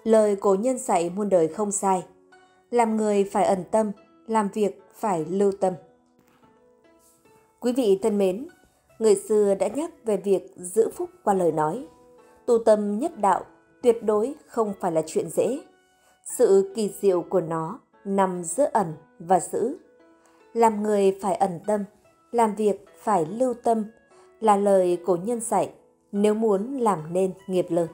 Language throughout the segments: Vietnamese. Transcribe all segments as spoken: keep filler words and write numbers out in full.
Lời cổ nhân dạy muôn đời không sai. Làm người phải ẩn tâm, làm việc phải lưu tâm. Quý vị thân mến, người xưa đã nhắc về việc giữ phúc qua lời nói. Tu tâm nhất đạo tuyệt đối không phải là chuyện dễ. Sự kỳ diệu của nó nằm giữa ẩn và giữ. Làm người phải ẩn tâm, làm việc phải lưu tâm là lời cổ nhân dạy nếu muốn làm nên nghiệp lớn.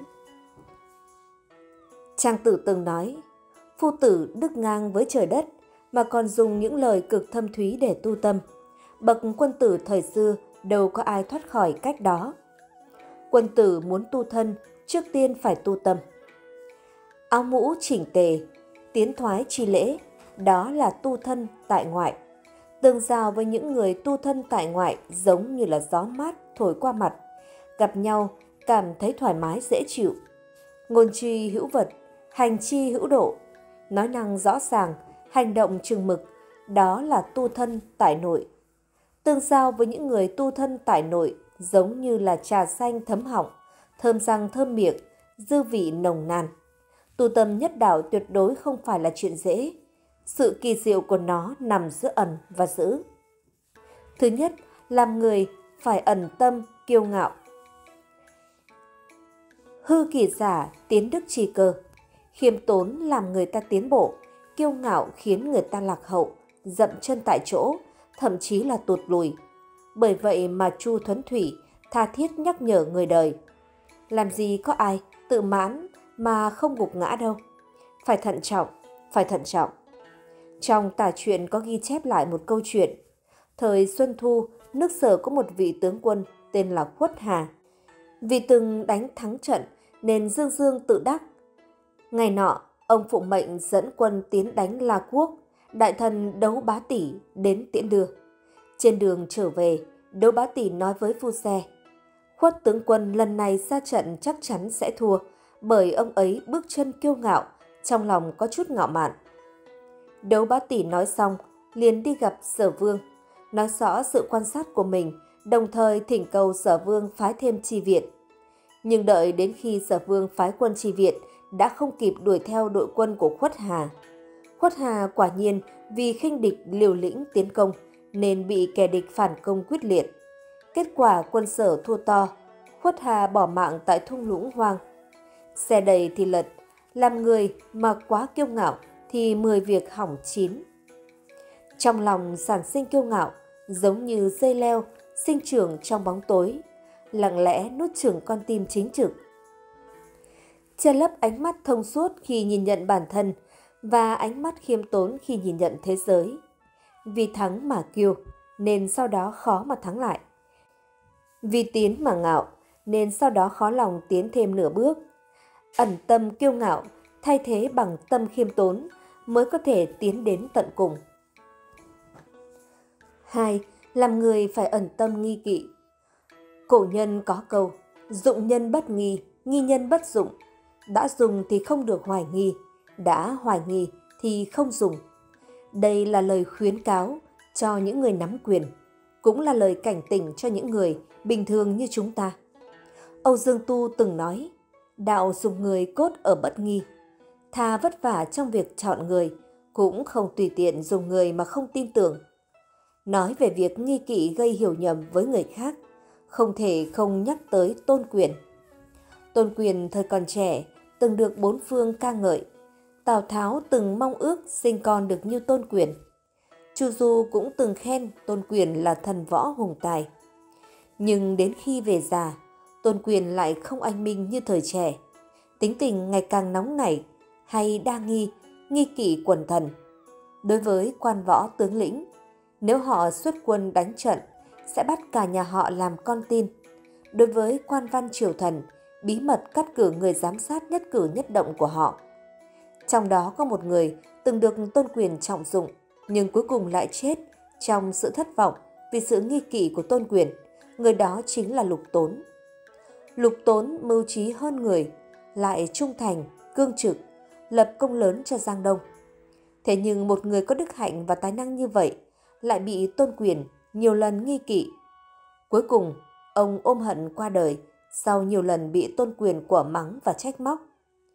Trang Tử từng nói, phu tử đức ngang với trời đất mà còn dùng những lời cực thâm thúy để tu tâm. Bậc quân tử thời xưa đâu có ai thoát khỏi cách đó. Quân tử muốn tu thân, trước tiên phải tu tâm. Áo mũ chỉnh tề, tiến thoái chi lễ, đó là tu thân tại ngoại. Tương giao với những người tu thân tại ngoại giống như là gió mát thổi qua mặt. Gặp nhau, cảm thấy thoải mái dễ chịu. Ngôn chi hữu vật, hành chi hữu độ. Nói năng rõ ràng, hành động chừng mực, đó là tu thân tại nội. Tương giao với những người tu thân tại nội giống như là trà xanh thấm họng, thơm răng thơm miệng, dư vị nồng nàn. Tu tâm nhất đạo tuyệt đối không phải là chuyện dễ. Sự kỳ diệu của nó nằm giữa ẩn và giữ. Thứ nhất, làm người phải ẩn tâm, kiêu ngạo. Hư kỳ giả, tiến đức trì cơ. Khiêm tốn làm người ta tiến bộ, kiêu ngạo khiến người ta lạc hậu, dậm chân tại chỗ, thậm chí là tụt lùi. Bởi vậy mà Chu Thuấn Thủy tha thiết nhắc nhở người đời. Làm gì có ai tự mãn mà không gục ngã đâu. Phải thận trọng, phải thận trọng. Trong tả truyện có ghi chép lại một câu chuyện. Thời Xuân Thu, nước Sở có một vị tướng quân tên là Khuất Hà. Vì từng đánh thắng trận nên dương dương tự đắc. Ngày nọ, ông phụng mệnh dẫn quân tiến đánh La Quốc. Đại thần Đấu Bá Tỷ đến tiễn đưa. Trên đường trở về, Đấu Bá Tỷ nói với phu xe, Khuất tướng quân lần này ra trận chắc chắn sẽ thua, bởi ông ấy bước chân kiêu ngạo, trong lòng có chút ngạo mạn. Đấu Bá Tỷ nói xong, liền đi gặp Sở Vương, nói rõ sự quan sát của mình, đồng thời thỉnh cầu Sở Vương phái thêm chi viện. Nhưng đợi đến khi Sở Vương phái quân chi viện, đã không kịp đuổi theo đội quân của Khuất Hà. Khuất Hà quả nhiên vì khinh địch liều lĩnh tiến công nên bị kẻ địch phản công quyết liệt. Kết quả quân Sở thua to, Khuất Hà bỏ mạng tại thung lũng hoang. Xe đầy thì lật, làm người mà quá kiêu ngạo thì mười việc hỏng chín. Trong lòng sản sinh kiêu ngạo giống như dây leo sinh trưởng trong bóng tối, lặng lẽ nuốt chửng con tim chính trực. Che lấp ánh mắt thông suốt khi nhìn nhận bản thân và ánh mắt khiêm tốn khi nhìn nhận thế giới. Vì thắng mà kiêu nên sau đó khó mà thắng lại. Vì tiến mà ngạo nên sau đó khó lòng tiến thêm nửa bước. Ẩn tâm kiêu ngạo thay thế bằng tâm khiêm tốn mới có thể tiến đến tận cùng. Hai, làm người phải ẩn tâm nghi kỵ. Cổ nhân có câu, dụng nhân bất nghi, nghi nhân bất dụng. Đã dùng thì không được hoài nghi, đã hoài nghi thì không dùng. Đây là lời khuyến cáo cho những người nắm quyền, cũng là lời cảnh tỉnh cho những người bình thường như chúng ta. Âu Dương Tu từng nói, đạo dùng người cốt ở bất nghi. Thà vất vả trong việc chọn người, cũng không tùy tiện dùng người mà không tin tưởng. Nói về việc nghi kỵ gây hiểu nhầm với người khác, không thể không nhắc tới Tôn Quyền. Tôn Quyền thời còn trẻ, từng được bốn phương ca ngợi. Tào Tháo từng mong ước sinh con được như Tôn Quyền. Chu Du cũng từng khen Tôn Quyền là thần võ hùng tài. Nhưng đến khi về già, Tôn Quyền lại không anh minh như thời trẻ. Tính tình ngày càng nóng nảy, hay đa nghi, nghi kỵ quần thần. Đối với quan võ tướng lĩnh, nếu họ xuất quân đánh trận, sẽ bắt cả nhà họ làm con tin. Đối với quan văn triều thần, bí mật cắt cử người giám sát nhất cử nhất động của họ. Trong đó có một người từng được Tôn Quyền trọng dụng, nhưng cuối cùng lại chết trong sự thất vọng vì sự nghi kỵ của Tôn Quyền. Người đó chính là Lục Tốn. Lục Tốn mưu trí hơn người, lại trung thành, cương trực, lập công lớn cho Giang Đông. Thế nhưng một người có đức hạnh và tài năng như vậy lại bị Tôn Quyền nhiều lần nghi kỵ. Cuối cùng, ông ôm hận qua đời sau nhiều lần bị Tôn Quyền quở mắng và trách móc.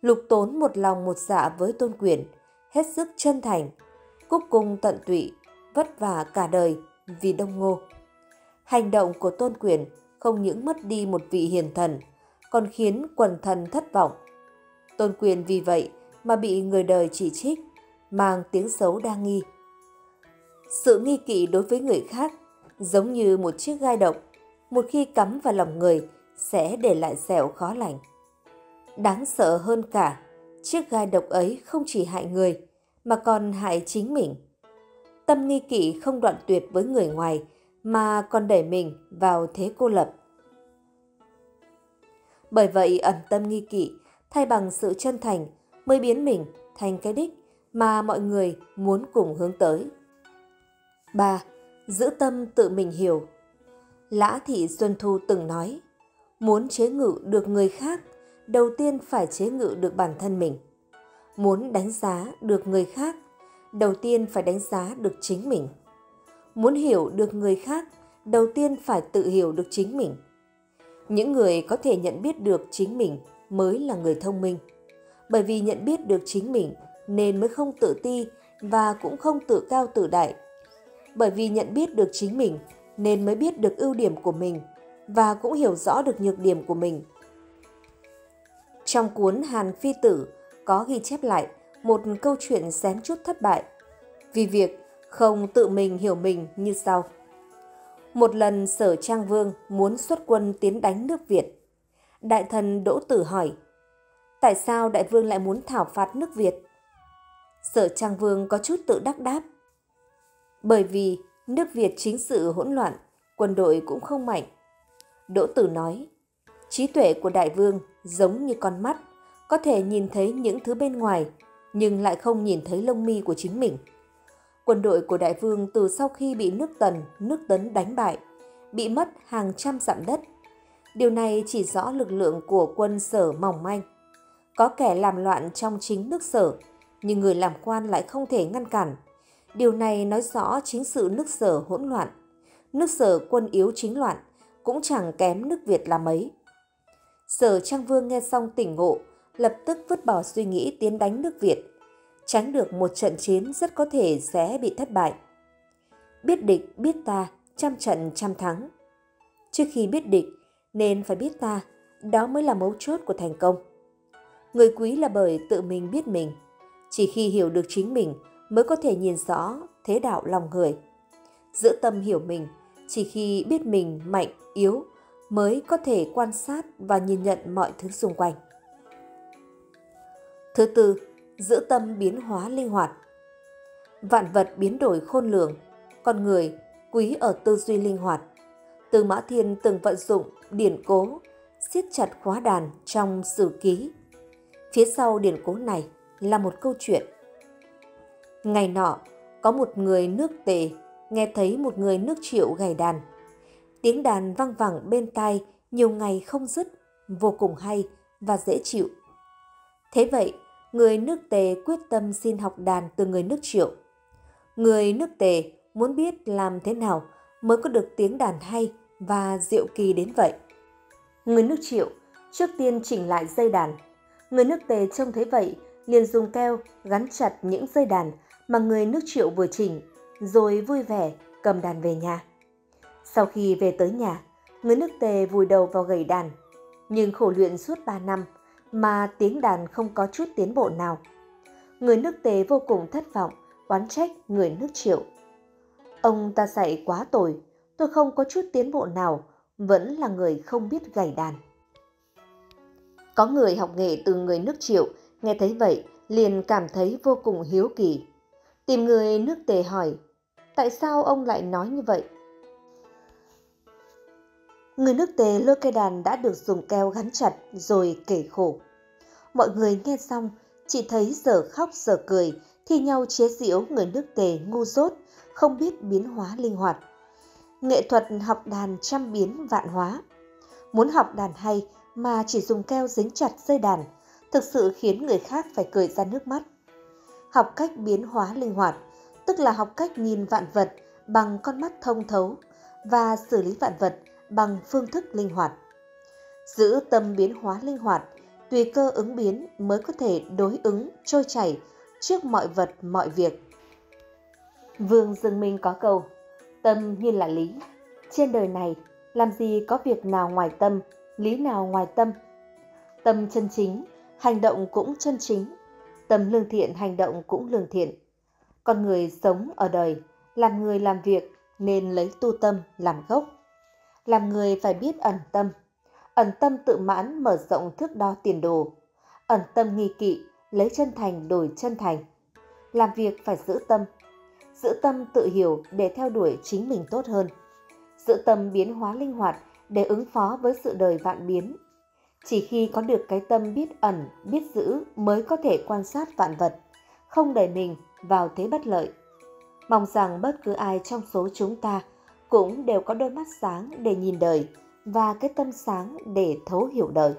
Lục Tốn một lòng một dạ với Tôn Quyền, hết sức chân thành, cúc cung tận tụy, vất vả cả đời vì Đông Ngô. Hành động của Tôn Quyền không những mất đi một vị hiền thần, còn khiến quần thần thất vọng. Tôn Quyền vì vậy mà bị người đời chỉ trích, mang tiếng xấu đa nghi. Sự nghi kỵ đối với người khác giống như một chiếc gai độc, một khi cắm vào lòng người sẽ để lại sẹo khó lành. Đáng sợ hơn cả, chiếc gai độc ấy không chỉ hại người mà còn hại chính mình. Tâm nghi kỵ không đoạn tuyệt với người ngoài mà còn đẩy mình vào thế cô lập. Bởi vậy ẩn tâm nghi kỵ thay bằng sự chân thành mới biến mình thành cái đích mà mọi người muốn cùng hướng tới. ba. Giữ tâm tự mình hiểu. Lã Thị Xuân Thu từng nói, muốn chế ngự được người khác, đầu tiên phải chế ngự được bản thân mình. Muốn đánh giá được người khác, đầu tiên phải đánh giá được chính mình. Muốn hiểu được người khác, đầu tiên phải tự hiểu được chính mình. Những người có thể nhận biết được chính mình mới là người thông minh. Bởi vì nhận biết được chính mình nên mới không tự ti và cũng không tự cao tự đại. Bởi vì nhận biết được chính mình nên mới biết được ưu điểm của mình và cũng hiểu rõ được nhược điểm của mình. Trong cuốn Hàn Phi Tử có ghi chép lại một câu chuyện xém chút thất bại vì việc không tự mình hiểu mình như sau. Một lần Sở Trang Vương muốn xuất quân tiến đánh nước Việt. Đại thần Đỗ Tử hỏi, tại sao đại vương lại muốn thảo phạt nước Việt? Sở Trang Vương có chút tự đắc đáp, bởi vì nước Việt chính sự hỗn loạn, quân đội cũng không mạnh. Đỗ Tử nói, trí tuệ của đại vương giống như con mắt, có thể nhìn thấy những thứ bên ngoài, nhưng lại không nhìn thấy lông mi của chính mình. Quân đội của đại vương từ sau khi bị nước Tần, nước Tấn đánh bại, bị mất hàng trăm dặm đất. Điều này chỉ rõ lực lượng của quân Sở mỏng manh. Có kẻ làm loạn trong chính nước Sở, nhưng người làm quan lại không thể ngăn cản. Điều này nói rõ chính sự nước Sở hỗn loạn. Nước Sở quân yếu chính loạn, cũng chẳng kém nước Việt là mấy. Sở Trang Vương nghe xong tỉnh ngộ, lập tức vứt bỏ suy nghĩ tiến đánh nước Việt, tránh được một trận chiến rất có thể sẽ bị thất bại. Biết địch biết ta, trăm trận trăm thắng. Trước khi biết địch nên phải biết ta, đó mới là mấu chốt của thành công. Người quý là bởi tự mình biết mình, chỉ khi hiểu được chính mình mới có thể nhìn rõ thế đạo lòng người. Giữ tâm hiểu mình, chỉ khi biết mình mạnh, yếu mới có thể quan sát và nhìn nhận mọi thứ xung quanh. Thứ tư, giữ tâm biến hóa linh hoạt. Vạn vật biến đổi khôn lường, con người quý ở tư duy linh hoạt. Tư Mã Thiên từng vận dụng điển cố, siết chặt khóa đàn trong sử ký. Phía sau điển cố này là một câu chuyện. Ngày nọ, có một người nước Tề nghe thấy một người nước Triệu gảy đàn. Tiếng đàn văng vẳng bên tai nhiều ngày không dứt, vô cùng hay và dễ chịu. Thế vậy, người nước Tề quyết tâm xin học đàn từ người nước Triệu. Người nước Tề muốn biết làm thế nào mới có được tiếng đàn hay và diệu kỳ đến vậy. Người nước Triệu trước tiên chỉnh lại dây đàn. Người nước Tề trông thấy vậy liền dùng keo gắn chặt những dây đàn mà người nước Triệu vừa chỉnh, rồi vui vẻ cầm đàn về nhà. Sau khi về tới nhà, người nước Tề vùi đầu vào gảy đàn, nhưng khổ luyện suốt ba năm mà tiếng đàn không có chút tiến bộ nào. Người nước Tề vô cùng thất vọng, oán trách người nước Triệu. Ông ta dạy quá tồi, tôi không có chút tiến bộ nào, vẫn là người không biết gảy đàn. Có người học nghệ từ người nước Triệu, nghe thấy vậy liền cảm thấy vô cùng hiếu kỳ. Tìm người nước Tề hỏi, tại sao ông lại nói như vậy? Người nước Tề lôi cây đàn đã được dùng keo gắn chặt rồi kể khổ. Mọi người nghe xong chỉ thấy dở khóc dở cười, thi nhau chế giễu người nước Tề ngu dốt, không biết biến hóa linh hoạt. Nghệ thuật học đàn trăm biến vạn hóa. Muốn học đàn hay mà chỉ dùng keo dính chặt dây đàn, thực sự khiến người khác phải cười ra nước mắt. Học cách biến hóa linh hoạt, tức là học cách nhìn vạn vật bằng con mắt thông thấu và xử lý vạn vật bằng phương thức linh hoạt. Giữ tâm biến hóa linh hoạt Tùy cơ ứng biến mới có thể đối ứng trôi chảy trước mọi vật mọi việc. Vương Dương Minh có câu, tâm như là lý. Trên đời này, làm gì có việc nào ngoài tâm, lý nào ngoài tâm. Tâm chân chính, hành động cũng chân chính. Tâm lương thiện, hành động cũng lương thiện. Con người sống ở đời, làm người làm việc nên lấy tu tâm làm gốc. Làm người phải biết ẩn tâm. Ẩn tâm tự mãn mở rộng thước đo tiền đồ. Ẩn tâm nghi kỵ, lấy chân thành đổi chân thành. Làm việc phải giữ tâm. Giữ tâm tự hiểu để theo đuổi chính mình tốt hơn. Giữ tâm biến hóa linh hoạt để ứng phó với sự đời vạn biến. Chỉ khi có được cái tâm biết ẩn, biết giữ mới có thể quan sát vạn vật, không đẩy mình vào thế bất lợi. Mong rằng bất cứ ai trong số chúng ta cũng đều có đôi mắt sáng để nhìn đời và cái tâm sáng để thấu hiểu đời.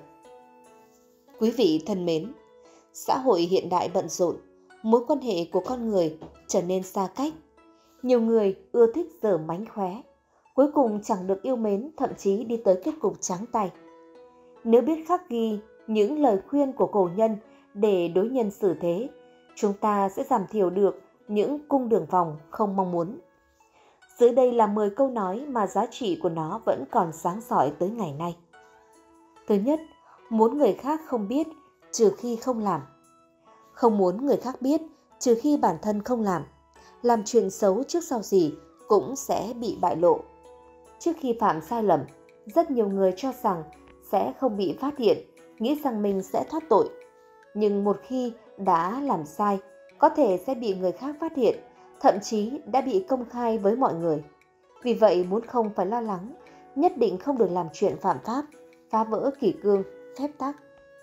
Quý vị thân mến, xã hội hiện đại bận rộn, mối quan hệ của con người trở nên xa cách. Nhiều người ưa thích giở mánh khóe, cuối cùng chẳng được yêu mến, thậm chí đi tới kết cục trắng tay. Nếu biết khắc ghi những lời khuyên của cổ nhân để đối nhân xử thế, chúng ta sẽ giảm thiểu được những cung đường vòng không mong muốn. Dưới đây là mười câu nói mà giá trị của nó vẫn còn sáng sỏi tới ngày nay. Thứ nhất, muốn người khác không biết trừ khi không làm. Không muốn người khác biết trừ khi bản thân không làm. Làm chuyện xấu trước sau gì cũng sẽ bị bại lộ. Trước khi phạm sai lầm, rất nhiều người cho rằng sẽ không bị phát hiện, nghĩ rằng mình sẽ thoát tội. Nhưng một khi đã làm sai, có thể sẽ bị người khác phát hiện, thậm chí đã bị công khai với mọi người. Vì vậy muốn không phải lo lắng, nhất định không được làm chuyện phạm pháp, phá vỡ kỷ cương, phép tắc.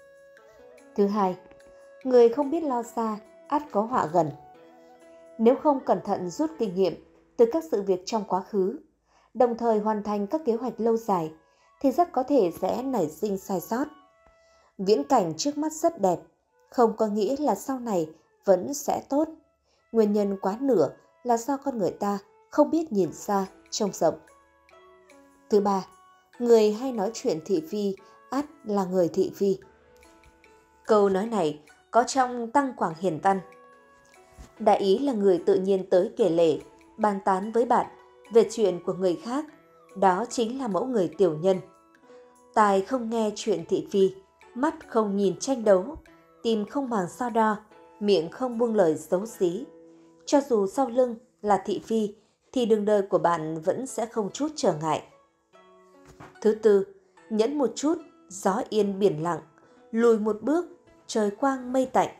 Thứ hai, người không biết lo xa, ắt có họa gần. Nếu không cẩn thận rút kinh nghiệm từ các sự việc trong quá khứ, đồng thời hoàn thành các kế hoạch lâu dài, thì rất có thể sẽ nảy sinh sai sót. Viễn cảnh trước mắt rất đẹp, không có nghĩa là sau này vẫn sẽ tốt. Nguyên nhân quá nửa là do con người ta không biết nhìn xa, trông rộng. Thứ ba, người hay nói chuyện thị phi, ắt là người thị phi. Câu nói này có trong Tăng Quảng Hiền Văn. Đại ý là người tự nhiên tới kể lể, bàn tán với bạn về chuyện của người khác, đó chính là mẫu người tiểu nhân. Tai không nghe chuyện thị phi, mắt không nhìn tranh đấu, tim không màng so đo, miệng không buông lời xấu xí. Cho dù sau lưng là thị phi, thì đường đời của bạn vẫn sẽ không chút trở ngại. Thứ tư, nhẫn một chút, gió yên biển lặng, lùi một bước, trời quang mây tạnh.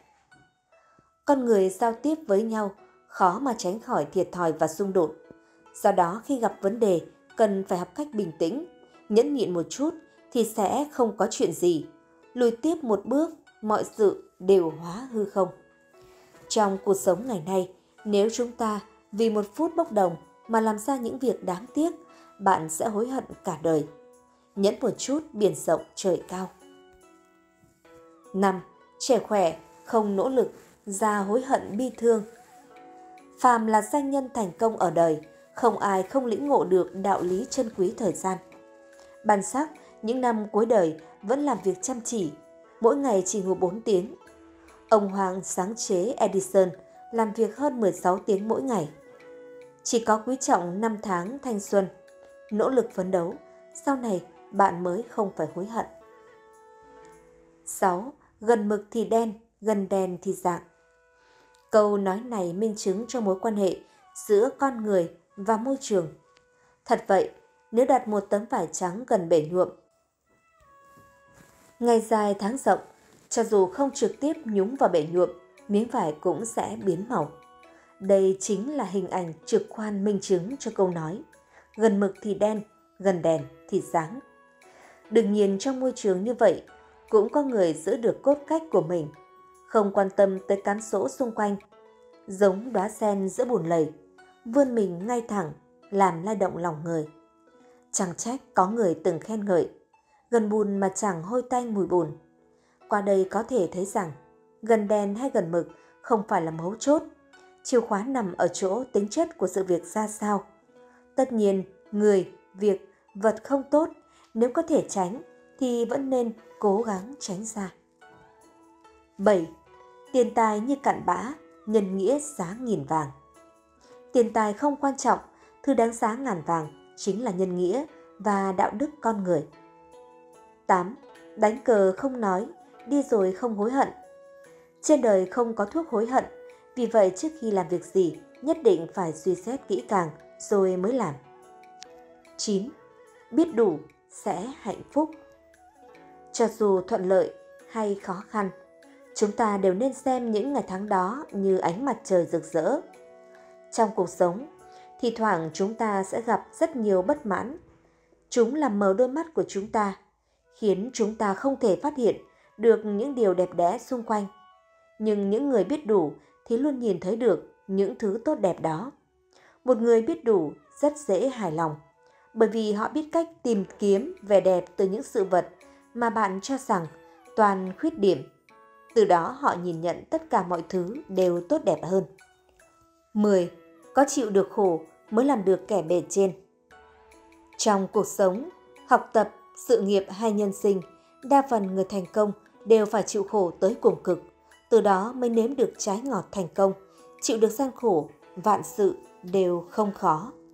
Con người giao tiếp với nhau, khó mà tránh khỏi thiệt thòi và xung đột. Do đó khi gặp vấn đề, cần phải học cách bình tĩnh, nhẫn nhịn một chút thì sẽ không có chuyện gì. Lùi tiếp một bước, mọi sự đều hóa hư không. Trong cuộc sống ngày nay, nếu chúng ta vì một phút bốc đồng mà làm ra những việc đáng tiếc, bạn sẽ hối hận cả đời. Nhẫn một chút, biển rộng trời cao. năm. Trẻ khỏe, không nỗ lực, già hối hận bi thương. Phàm là danh nhân thành công ở đời, không ai không lĩnh ngộ được đạo lý chân quý thời gian. Bản sắc, những năm cuối đời vẫn làm việc chăm chỉ, mỗi ngày chỉ ngủ bốn tiếng. Ông Hoàng sáng chế Edison làm việc hơn mười sáu tiếng mỗi ngày. Chỉ có quý trọng năm tháng thanh xuân, nỗ lực phấn đấu, sau này bạn mới không phải hối hận. sáu. Gần mực thì đen, gần đèn thì rạng. Câu nói này minh chứng cho mối quan hệ giữa con người và môi trường. Thật vậy, nếu đặt một tấm vải trắng gần bể nhuộm, ngày dài tháng rộng, cho dù không trực tiếp nhúng vào bể nhuộm, miếng vải cũng sẽ biến màu. Đây chính là hình ảnh trực quan minh chứng cho câu nói gần mực thì đen, gần đèn thì sáng. Đương nhiên trong môi trường như vậy, cũng có người giữ được cốt cách của mình, không quan tâm tới cám dỗ xung quanh, giống đóa sen giữa bùn lầy, vươn mình ngay thẳng, làm lay động lòng người. Chẳng trách có người từng khen ngợi, gần bùn mà chẳng hôi tanh mùi bùn. Qua đây có thể thấy rằng, gần đèn hay gần mực không phải là mấu chốt, chìa khóa nằm ở chỗ tính chất của sự việc ra sao. Tất nhiên, người, việc, vật không tốt, nếu có thể tránh thì vẫn nên cố gắng tránh ra. bảy. Tiền tài như cặn bã, nhân nghĩa giá nghìn vàng. Tiền tài không quan trọng, thứ đáng giá ngàn vàng chính là nhân nghĩa và đạo đức con người. tám. Đánh cờ không nói, đi rồi không hối hận. Trên đời không có thuốc hối hận, vì vậy trước khi làm việc gì nhất định phải suy xét kỹ càng rồi mới làm. chín. Biết đủ sẽ hạnh phúc. Cho dù thuận lợi hay khó khăn, chúng ta đều nên xem những ngày tháng đó như ánh mặt trời rực rỡ. Trong cuộc sống, thì thoảng chúng ta sẽ gặp rất nhiều bất mãn. Chúng làm mờ đôi mắt của chúng ta, khiến chúng ta không thể phát hiện được những điều đẹp đẽ xung quanh. Nhưng những người biết đủ thì luôn nhìn thấy được những thứ tốt đẹp đó. Một người biết đủ rất dễ hài lòng, bởi vì họ biết cách tìm kiếm vẻ đẹp từ những sự vật mà bạn cho rằng toàn khuyết điểm. Từ đó họ nhìn nhận tất cả mọi thứ đều tốt đẹp hơn. mười. Có chịu được khổ mới làm được kẻ bề trên. Trong cuộc sống, học tập, sự nghiệp hay nhân sinh, đa phần người thành công đều phải chịu khổ tới cùng cực. Từ đó mới nếm được trái ngọt thành công. Chịu được gian khổ, vạn sự đều không khó.